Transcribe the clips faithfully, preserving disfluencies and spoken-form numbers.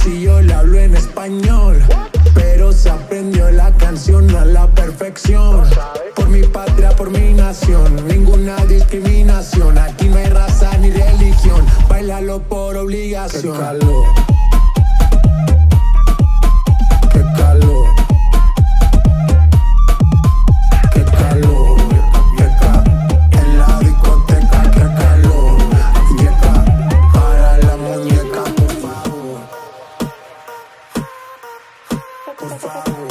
si yo le hablo en español, pero se aprendió la canción a la perfección. Por mi patria, por mi nación, ninguna discriminación. Aquí no hay raza ni religión, bailalo por obligación. Qué calor, qué calor, qué calor, qué calor. En la discoteca, qué calor. Yeca, para la muñeca, por favor, por favor.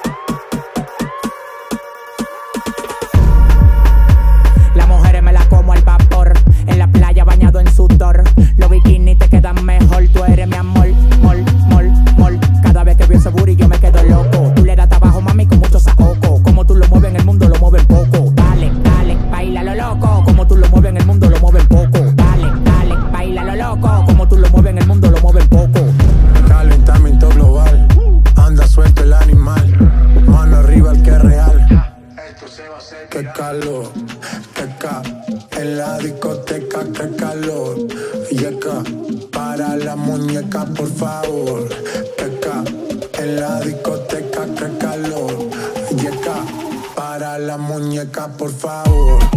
Las mujeres me las como al vapor, en la playa bañado en sudor. Los bikinis te quedan mejor, tú eres mi amor, mol, mol, mol. Cada vez que veo ese booty yo me quedo loco. Tú le das trabajo, mami, con mucho saoco. Como tú lo mueves en el mundo, lo mueves poco. Dale, dale, baila lo loco. Como tú lo mueves en el mundo, lo mueves poco. Dale, dale, baila lo loco. Como tú lo mueves en el mundo, lo mueves poco. Calentamiento global, anda suelto el animal. Mano arriba el que es real. Qué calor, qué ca. En la discoteca, qué calor. Yeca, para la muñeca, por favor. Qué ca. En la discoteca, qué calor. Yeca, para la muñeca, por favor.